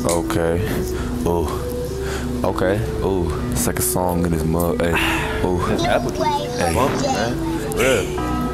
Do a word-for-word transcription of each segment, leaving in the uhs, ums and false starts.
Okay. Ooh. Okay. Ooh. Second song in this mug. Hey. Ooh. Apple juice. Hey. Man. Real.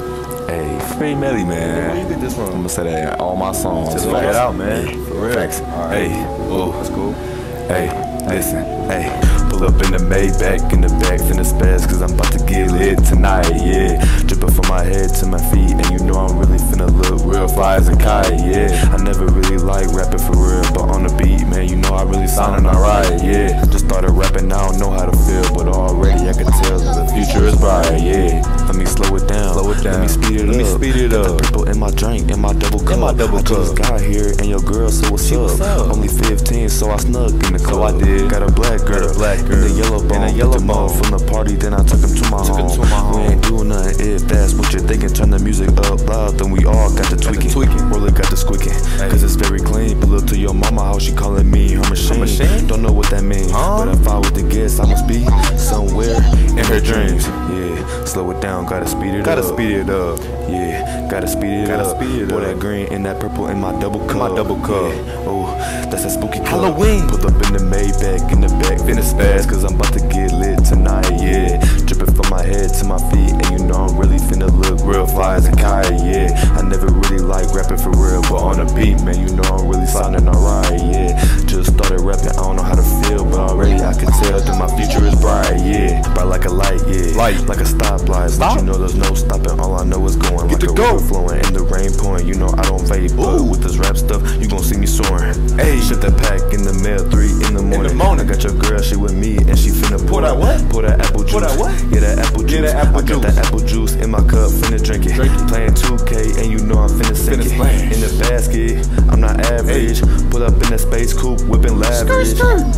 Hey. Free Melly, man. Where you get this from? I'm gonna say that in all my songs. Just lay it out, man. For real. Facts. All right. Hey. Ooh. That's cool. Hey. Listen. Hey. Pull up in the Maybach in the back, finna spaz, cause I'm about to get lit tonight, yeah. Drippin' from my head to my feet, and you know I'm really finna look real fly as a kite, yeah. I never really like rapping for real, but on the beat, man, you know I really soundin' alright, yeah. Just started rapping, I don't know how to feel, but already I can tell that the future is bright, yeah. Let me slow it down, Slow it down. let me speed it Let up. me speed it Got up. the purple in my drink, in my double cup. In my double I just cup. got here, and your girl, so what's She up? what's up? Only fifteen, so I snuck in the club. So I did. Got a black girl, Got a black girl. in the yellow bone. In the yellow Picked him bone. up from the party, then I took him to my Took him home. to my home. We ain't doing nothing if that's what you're thinking. Turn the music up loud, then we all got the tweaking. tweaking. Roller got the squeaking, Hey. cause it's very clean. Pull up to your mama house, she calling me her machine. machine? Don't know what that means, Huh? but if I was to guess, I must be somewhere in her dreams. Yeah, slow it down, gotta speed it Gotta up. speed it up. Yeah, gotta speed it Gotta up. speed it Boy, up. that green and that purple in my double cup. my double cup. Yeah. Oh, that's that spooky cup. Halloween. Pull up in the Maybach in the back, finna spaz, cause I'm about to get lit tonight, yeah. Drippin' from my head to my feet, and you know I'm really finna look real fly as a kite, yeah. I never really like rapping for real, but on the beat, man, you know I'm really sounding alright, yeah. Just started rapping, I don't know how to feel, but already I can tell that my future is bright, yeah. Bright like a light, yeah. Light. Like a stoplight, Stop. but you know there's no stopping, all I know is going. Get Like to a go. river flowing and the rain pouring, you know I don't vape, but with this rap stuff, you gon' see me soaring. Hey. Ship that pack in the mail, three in the morning. morning. I got your girl, she with me, and she finna pour, Pour that what? Pour that apple juice. Pour that what? Yeah, that apple juice. Yeah, that apple I got juice. that apple juice in my cup, finna drink it. Drink it. Playing two K, and you know I'm finna sink Finna it. splash. In the basket, I'm not average. Pull up in that space coupe, whipping lavish.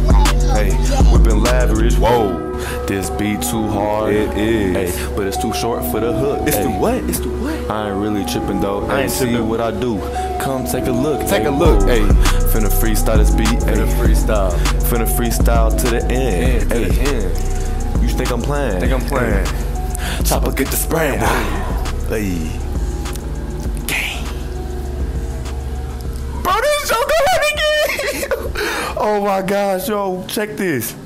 Hey, whipping lavish. Whoa, this beat too hard. It is. Hey, but it's too short for the hook. It's Hey. the what? It's the what? I ain't really tripping though. I I ain't ain't see tripping. what I do. Come take a look. Take Hey, a look, whoa. hey. Finna freestyle this beat. Finna Hey. freestyle. Finna freestyle to the end. End, to Hey. the end. You think I'm playing? Think I'm playing. Chopper get the spraying. Hey. Bro, this joke again. Oh my gosh, yo, check this.